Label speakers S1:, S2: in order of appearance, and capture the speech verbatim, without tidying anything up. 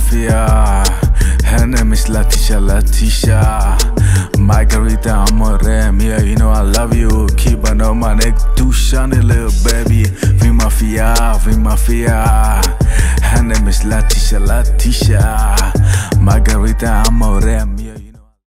S1: mafia. Her name is Latisha, Latisha. Margarita, amore mia, you know I love you. Keep on on my neck, too shiny little baby. We mafia, we mafia. Her name is Latisha, Latisha. Margarita, amore mia.